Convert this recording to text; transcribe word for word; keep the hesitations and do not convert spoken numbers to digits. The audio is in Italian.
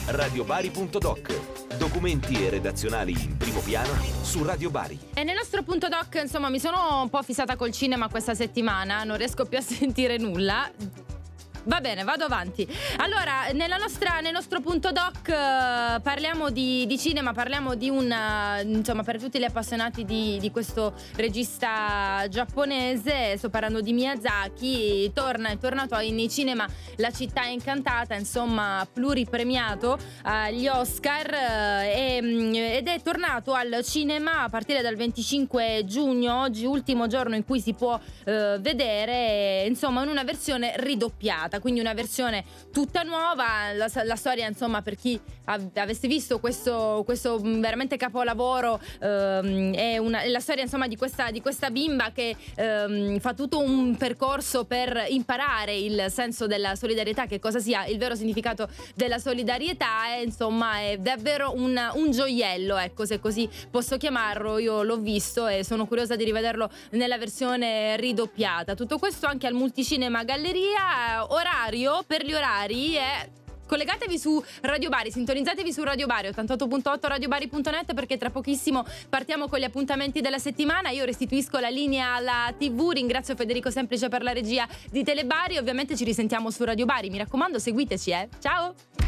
radiobari punto doc. Documenti e redazionali in primo piano su Radio Bari. E nel nostro punto doc, insomma, mi sono un po' fissata col cinema questa settimana, non riesco più a sentire nulla. Va bene, vado avanti. Allora, nella nostra, nel nostro punto doc uh, parliamo di, di cinema, parliamo di un, uh, insomma, per tutti gli appassionati di, di questo regista giapponese, sto parlando di Miyazaki. Torna, è tornato in cinema La città incantata, insomma, pluripremiato agli Oscar, uh, e, ed è tornato al cinema a partire dal venticinque giugno, oggi ultimo giorno in cui si può uh, vedere, insomma, in una versione ridoppiata. Quindi una versione tutta nuova. La, la storia, insomma, per chi av- avesse visto questo, questo veramente capolavoro, ehm, è, una, è la storia, insomma, di questa, di questa bimba che ehm, fa tutto un percorso per imparare il senso della solidarietà, che cosa sia il vero significato della solidarietà, e insomma è davvero un, un gioiello, ecco, se così posso chiamarlo. Io l'ho visto e sono curiosa di rivederlo nella versione ridoppiata. Tutto questo anche al Multicinema Galleria. Orario per gli orari è... Collegatevi su Radio Bari, sintonizzatevi su Radio Bari ottantotto punto otto radiobari punto net, perché tra pochissimo partiamo con gli appuntamenti della settimana. Io restituisco la linea alla tivù, ringrazio Federico Semplice per la regia di Telebari. Ovviamente ci risentiamo su Radio Bari, mi raccomando, seguiteci, eh. Ciao!